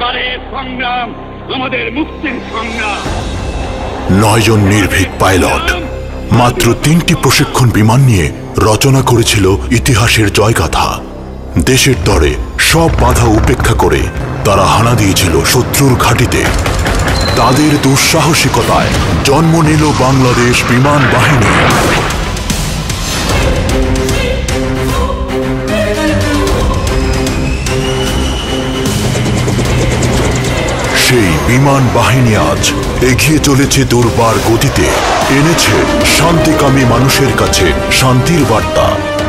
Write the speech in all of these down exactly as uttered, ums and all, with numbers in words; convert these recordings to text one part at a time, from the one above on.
এবারের সংগ্রাম আমাদের মুক্তির সংগ্রাম। নয়জন নির্ভীক পাইলট মাত্র তিনটি প্রশিক্ষণ বিমান নিয়ে রচনা করেছিল ইতিহাসের জয়গাথা। দেশের তরে সব বাধা উপেক্ষা করে তারা হানা দিয়েছিল শত্রুর ঘাঁটিতে। তাদের দুঃসাহসিকতায় জন্ম নিল বাংলাদেশ বিমান বাহিনী। সেই বিমান বাহিনী আজ এগিয়ে চলেছে দুর্বার গতিতে, এনেছে শান্তিকামী মানুষের কাছে শান্তির বার্তা।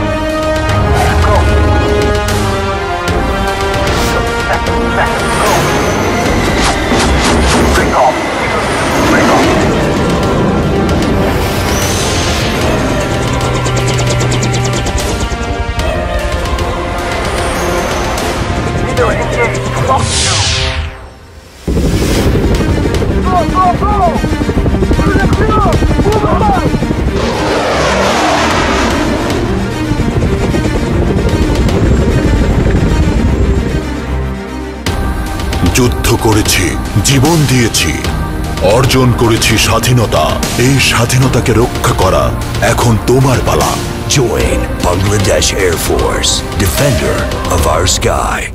যুদ্ধ করেছি, জীবন দিয়েছি, অর্জন করেছি স্বাধীনতা। এই স্বাধীনতাকে রক্ষা করা এখন তোমার পালা। Join Bangladesh Air Force, defender of our sky.